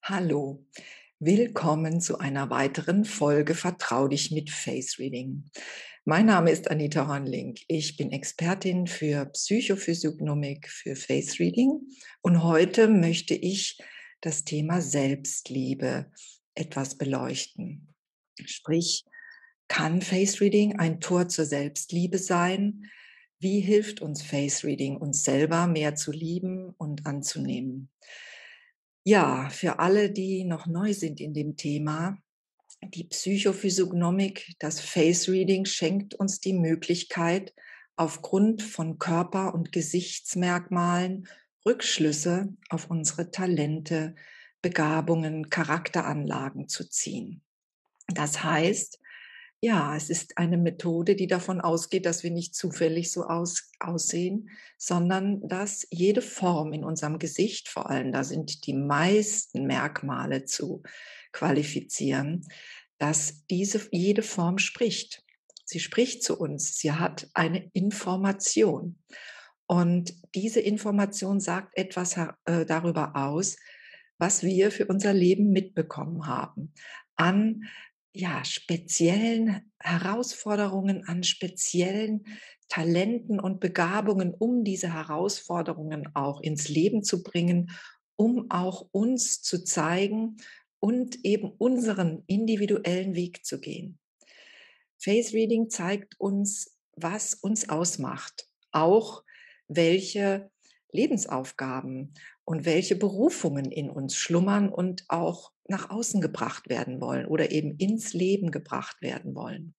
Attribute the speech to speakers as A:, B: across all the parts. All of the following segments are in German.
A: Hallo, willkommen zu einer weiteren Folge Vertrau dich mit Face Reading. Mein Name ist Anita Hornlink. Ich bin Expertin für Psychophysiognomik für Face Reading und heute möchte ich das Thema Selbstliebe etwas beleuchten. Sprich, kann Face Reading ein Tor zur Selbstliebe sein? Wie hilft uns Face Reading, uns selber mehr zu lieben und anzunehmen? Ja, für alle, die noch neu sind in dem Thema, die Psychophysiognomik, das Face Reading schenkt uns die Möglichkeit, aufgrund von Körper- und Gesichtsmerkmalen Rückschlüsse auf unsere Talente, Begabungen, Charakteranlagen zu ziehen. Das heißt, ja, es ist eine Methode, die davon ausgeht, dass wir nicht zufällig so aussehen, sondern dass jede Form in unserem Gesicht, vor allem da sind die meisten Merkmale zu qualifizieren, dass jede Form spricht. Sie spricht zu uns, sie hat eine Information. Und diese Information sagt etwas darüber aus, was wir für unser Leben mitbekommen haben an speziellen Herausforderungen, an speziellen Talenten und Begabungen, um diese Herausforderungen auch ins Leben zu bringen, um auch uns zu zeigen und eben unseren individuellen Weg zu gehen. Face Reading zeigt uns, was uns ausmacht, auch welche Lebensaufgaben und welche Berufungen in uns schlummern und auch nach außen gebracht werden wollen oder eben ins Leben gebracht werden wollen.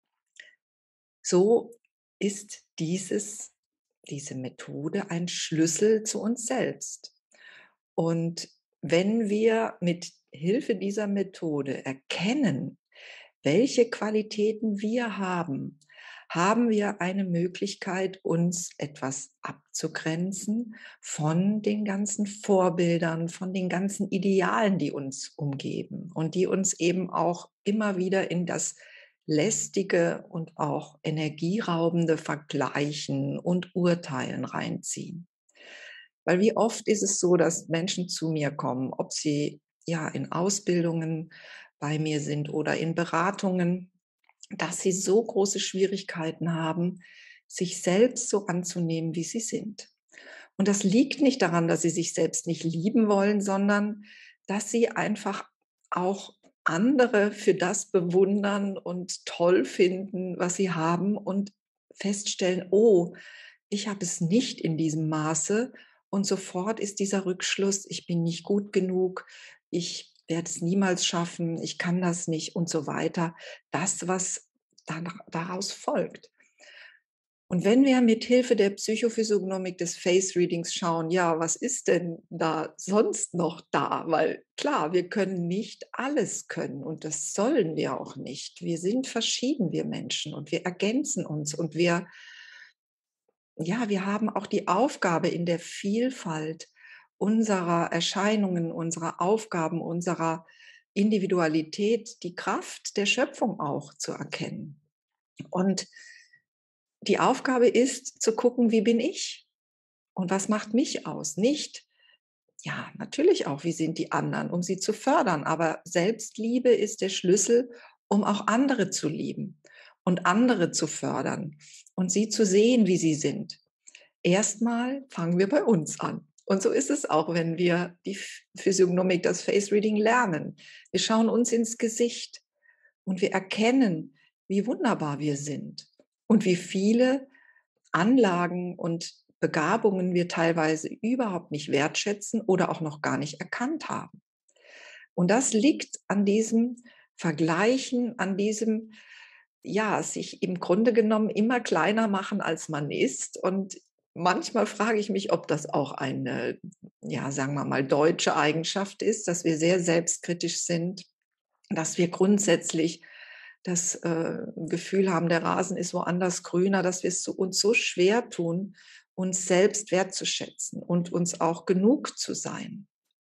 A: So ist diese Methode ein Schlüssel zu uns selbst. Und wenn wir mit Hilfe dieser Methode erkennen, welche Qualitäten wir haben, haben wir eine Möglichkeit, uns etwas abzugrenzen von den ganzen Vorbildern, von den ganzen Idealen, die uns umgeben und die uns eben auch immer wieder in das lästige und auch energieraubende Vergleichen und Urteilen reinziehen. Weil wie oft ist es so, dass Menschen zu mir kommen, ob sie ja in Ausbildungen bei mir sind oder in Beratungen, dass sie so große Schwierigkeiten haben, sich selbst so anzunehmen, wie sie sind. Und das liegt nicht daran, dass sie sich selbst nicht lieben wollen, sondern dass sie einfach auch andere für das bewundern und toll finden, was sie haben und feststellen, oh, ich habe es nicht in diesem Maße und sofort ist dieser Rückschluss, ich bin nicht gut genug, ich werde es niemals schaffen, ich kann das nicht und so weiter. Das, was daraus folgt. Und wenn wir mit Hilfe der Psychophysiognomik des Face Readings schauen, ja, was ist denn da sonst noch da? Weil klar, wir können nicht alles können und das sollen wir auch nicht. Wir sind verschieden, wir Menschen, und wir ergänzen uns und wir haben auch die Aufgabe in der Vielfalt unserer Erscheinungen, unserer Aufgaben, unserer Individualität, die Kraft der Schöpfung auch zu erkennen. Und die Aufgabe ist zu gucken, wie bin ich und was macht mich aus? Nicht, ja, natürlich auch, wie sind die anderen, um sie zu fördern, aber Selbstliebe ist der Schlüssel, um auch andere zu lieben und andere zu fördern und sie zu sehen, wie sie sind. Erstmal fangen wir bei uns an. Und so ist es auch, wenn wir die Physiognomik, das Face Reading lernen. Wir schauen uns ins Gesicht und wir erkennen, wie wunderbar wir sind und wie viele Anlagen und Begabungen wir teilweise überhaupt nicht wertschätzen oder auch noch gar nicht erkannt haben. Und das liegt an diesem Vergleichen, an diesem, ja, sich im Grunde genommen immer kleiner machen, als man ist. Und manchmal frage ich mich, ob das auch eine, ja, sagen wir mal, deutsche Eigenschaft ist, dass wir sehr selbstkritisch sind, dass wir grundsätzlich das Gefühl haben, der Rasen ist woanders grüner, dass wir es uns so schwer tun, uns selbst wertzuschätzen und uns auch genug zu sein.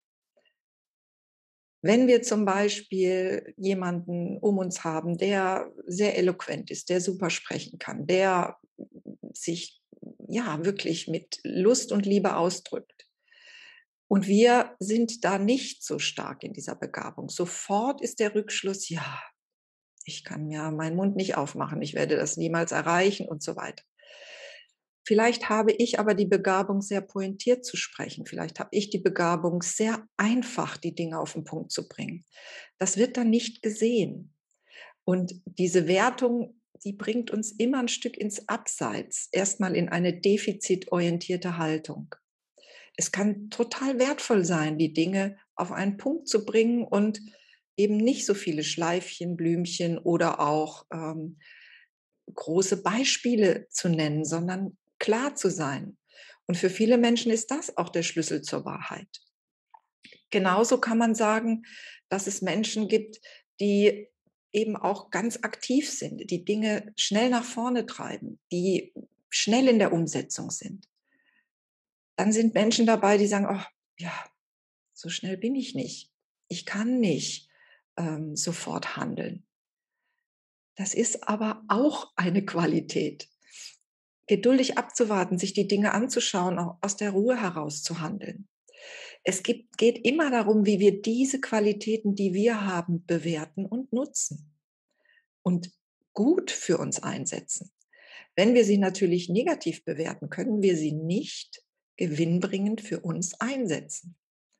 A: Wenn wir zum Beispiel jemanden um uns haben, der sehr eloquent ist, der super sprechen kann, der sich ja wirklich mit Lust und Liebe ausdrückt, Und wir sind da nicht so stark in dieser Begabung. Sofort ist der Rückschluss, ja, ich kann ja meinen Mund nicht aufmachen, ich werde das niemals erreichen und so weiter. Vielleicht habe ich aber die Begabung, sehr pointiert zu sprechen. Vielleicht habe ich die Begabung, sehr einfach die Dinge auf den Punkt zu bringen. Das wird dann nicht gesehen. Und diese Wertung, die bringt uns immer ein Stück ins Abseits, erstmal in eine defizitorientierte Haltung. Es kann total wertvoll sein, die Dinge auf einen Punkt zu bringen und eben nicht so viele Schleifchen, Blümchen oder auch große Beispiele zu nennen, sondern klar zu sein. Und für viele Menschen ist das auch der Schlüssel zur Wahrheit. Genauso kann man sagen, dass es Menschen gibt, die eben auch ganz aktiv sind, die Dinge schnell nach vorne treiben, die schnell in der Umsetzung sind. Dann sind Menschen dabei, die sagen, oh, ja, so schnell bin ich nicht. Ich kann nicht sofort handeln. Das ist aber auch eine Qualität. Geduldig abzuwarten, sich die Dinge anzuschauen, auch aus der Ruhe heraus zu handeln. Geht immer darum, wie wir diese Qualitäten, die wir haben, bewerten und nutzen und gut für uns einsetzen. Wenn wir sie natürlich negativ bewerten, können wir sie nicht gewinnbringend für uns einsetzen.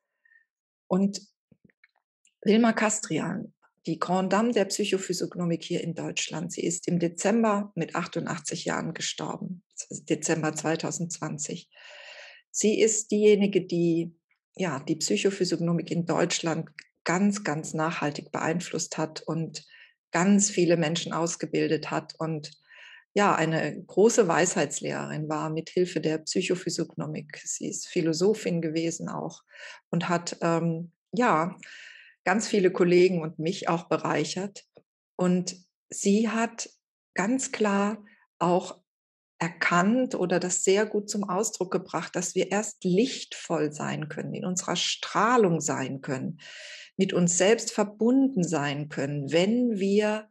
A: Und Wilma Kastrian, die Grande Dame der Psychophysiognomik hier in Deutschland, sie ist im Dezember mit 88 Jahren gestorben, Dezember 2020. Sie ist diejenige, die ja, die Psychophysiognomik in Deutschland ganz, ganz nachhaltig beeinflusst hat und ganz viele Menschen ausgebildet hat und ja, eine große Weisheitslehrerin war mit Hilfe der Psychophysiognomik. Sie ist Philosophin gewesen auch und hat ja ganz viele Kollegen und mich auch bereichert. Und sie hat ganz klar auch erkannt oder das sehr gut zum Ausdruck gebracht, dass wir erst lichtvoll sein können, in unserer Strahlung sein können, mit uns selbst verbunden sein können, wenn wir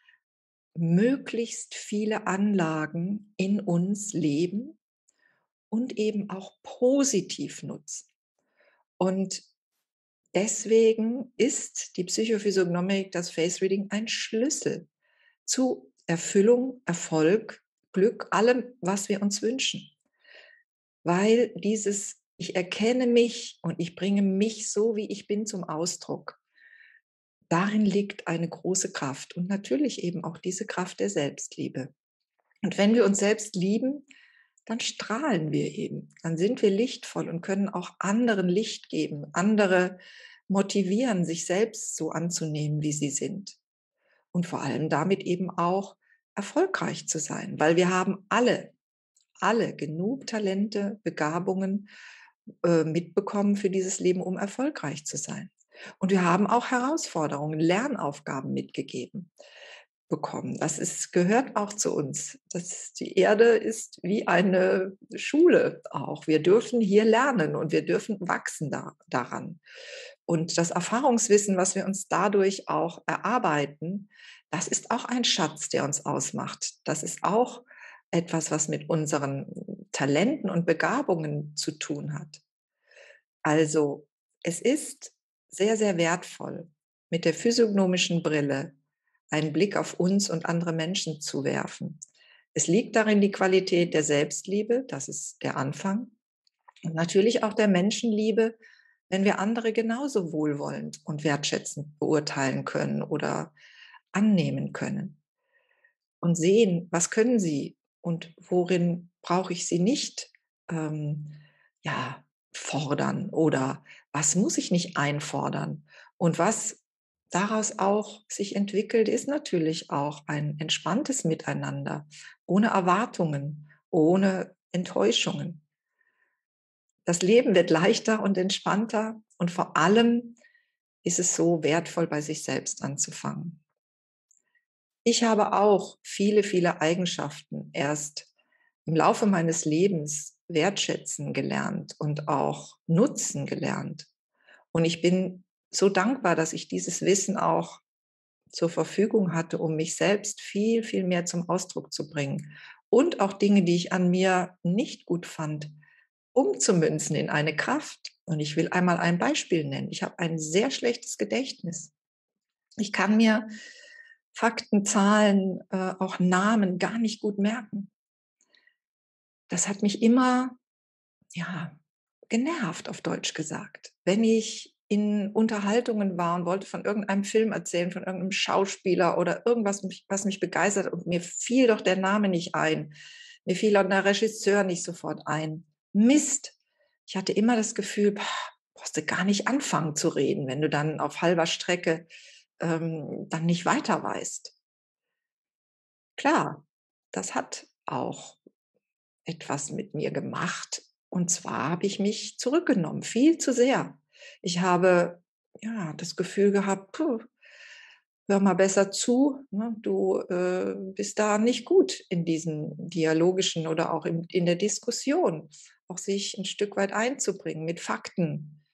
A: möglichst viele Anlagen in uns leben und eben auch positiv nutzen. Und deswegen ist die Psychophysiognomik, das Face Reading ein Schlüssel zu Erfüllung, Erfolg, Glück, allem, was wir uns wünschen. Weil dieses, ich erkenne mich und ich bringe mich so, wie ich bin, zum Ausdruck. Darin liegt eine große Kraft und natürlich eben auch diese Kraft der Selbstliebe. Und wenn wir uns selbst lieben, dann strahlen wir eben. Dann sind wir lichtvoll und können auch anderen Licht geben, andere motivieren, sich selbst so anzunehmen, wie sie sind. Und vor allem damit eben auch erfolgreich zu sein, weil wir haben alle genug Talente, Begabungen mitbekommen für dieses Leben, um erfolgreich zu sein. Und wir haben auch Herausforderungen, Lernaufgaben mitgegeben bekommen. Gehört auch zu uns. Die Erde ist wie eine Schule auch. Wir dürfen hier lernen und wir dürfen wachsen daran. Und das Erfahrungswissen, was wir uns dadurch auch erarbeiten, das ist auch ein Schatz, der uns ausmacht. Das ist auch etwas, was mit unseren Talenten und Begabungen zu tun hat. Also es ist sehr, sehr wertvoll, mit der physiognomischen Brille einen Blick auf uns und andere Menschen zu werfen. Es liegt darin die Qualität der Selbstliebe, das ist der Anfang, und natürlich auch der Menschenliebe, wenn wir andere genauso wohlwollend und wertschätzend beurteilen können oder annehmen können und sehen, was können sie und worin brauche ich sie nicht ja, fordern oder was muss ich nicht einfordern. Und was daraus auch sich entwickelt, ist natürlich auch ein entspanntes Miteinander, ohne Erwartungen, ohne Enttäuschungen. Das Leben wird leichter und entspannter und vor allem ist es so wertvoll, bei sich selbst anzufangen. Ich habe auch viele, viele Eigenschaften erst im Laufe meines Lebens wertschätzen gelernt und auch nutzen gelernt. Und ich bin so dankbar, dass ich dieses Wissen auch zur Verfügung hatte, um mich selbst viel, viel mehr zum Ausdruck zu bringen. Und auch Dinge, die ich an mir nicht gut fand, umzumünzen in eine Kraft. Und ich will einmal ein Beispiel nennen. Ich habe ein sehr schlechtes Gedächtnis. Ich kann mir Fakten, Zahlen, auch Namen gar nicht gut merken. Das hat mich immer, ja, genervt, auf Deutsch gesagt. Wenn ich in Unterhaltungen war und wollte von irgendeinem Film erzählen, von irgendeinem Schauspieler oder irgendwas, was mich begeistert, und mir fiel doch der Name nicht ein. Mir fiel auch der Regisseur nicht sofort ein. Mist. Ich hatte immer das Gefühl, brauchst du gar nicht anfangen zu reden, wenn du dann auf halber Strecke dann nicht weiter weißt. Klar, das hat auch etwas mit mir gemacht. Und zwar habe ich mich zurückgenommen, viel zu sehr. Ich habe ja das Gefühl gehabt, puh, hör mal besser zu, ne? Du bist da nicht gut in diesen dialogischen oder auch in der Diskussion, auch sich ein Stück weit einzubringen mit Fakten.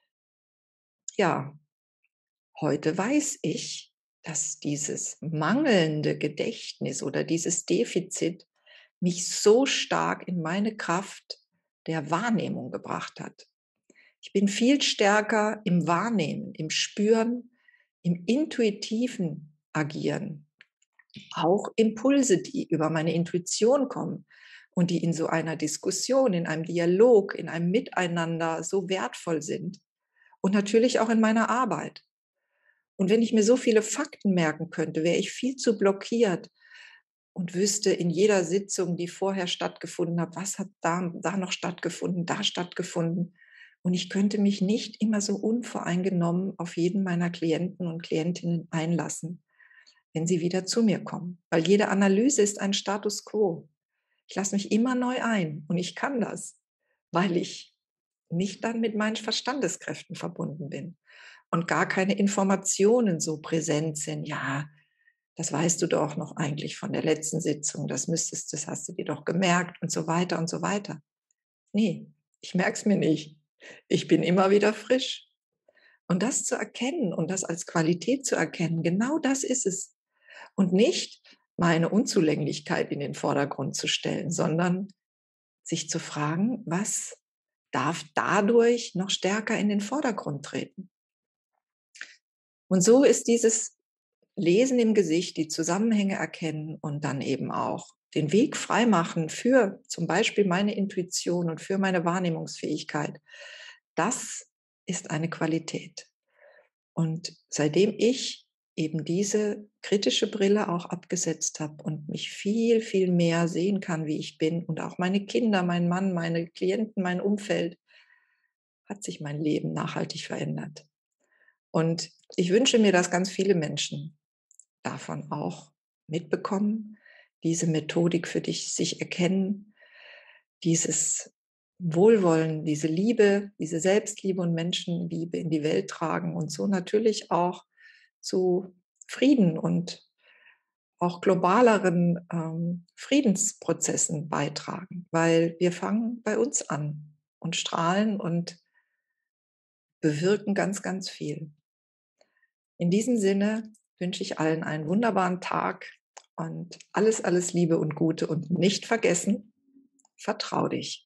A: Ja, heute weiß ich, dass dieses mangelnde Gedächtnis oder dieses Defizit mich so stark in meine Kraft der Wahrnehmung gebracht hat. Ich bin viel stärker im Wahrnehmen, im Spüren, im intuitiven Agieren. Auch Impulse, die über meine Intuition kommen und die in so einer Diskussion, in einem Dialog, in einem Miteinander so wertvoll sind. Und natürlich auch in meiner Arbeit. Und wenn ich mir so viele Fakten merken könnte, wäre ich viel zu blockiert und wüsste in jeder Sitzung, die vorher stattgefunden hat, was hat da noch stattgefunden, da stattgefunden. Und ich könnte mich nicht immer so unvoreingenommen auf jeden meiner Klienten und Klientinnen einlassen, wenn sie wieder zu mir kommen. Weil jede Analyse ist ein Status quo. Ich lasse mich immer neu ein und ich kann das, weil ich nicht dann mit meinen Verstandeskräften verbunden bin und gar keine Informationen so präsent sind. Ja, das weißt du doch noch eigentlich von der letzten Sitzung, das hast du dir doch gemerkt und so weiter und so weiter. Nee, ich merke es mir nicht. Ich bin immer wieder frisch. Und das zu erkennen und das als Qualität zu erkennen, genau das ist es. Und nicht meine Unzulänglichkeit in den Vordergrund zu stellen, sondern sich zu fragen, was darf dadurch noch stärker in den Vordergrund treten? Und so ist dieses Lesen im Gesicht, die Zusammenhänge erkennen und dann eben auch den Weg freimachen für zum Beispiel meine Intuition und für meine Wahrnehmungsfähigkeit. Das ist eine Qualität. Und seitdem ich eben diese kritische Brille auch abgesetzt habe und mich viel, viel mehr sehen kann, wie ich bin und auch meine Kinder, mein Mann, meine Klienten, mein Umfeld, hat sich mein Leben nachhaltig verändert. Und ich wünsche mir, dass ganz viele Menschen davon auch mitbekommen, diese Methodik für dich sich erkennen, dieses Wohlwollen, diese Liebe, diese Selbstliebe und Menschenliebe in die Welt tragen und so natürlich auch zu Frieden und auch globaleren Friedensprozessen beitragen, weil wir fangen bei uns an und strahlen und bewirken ganz, ganz viel. In diesem Sinne wünsche ich allen einen wunderbaren Tag und alles, alles Liebe und Gute und nicht vergessen, vertrau dich.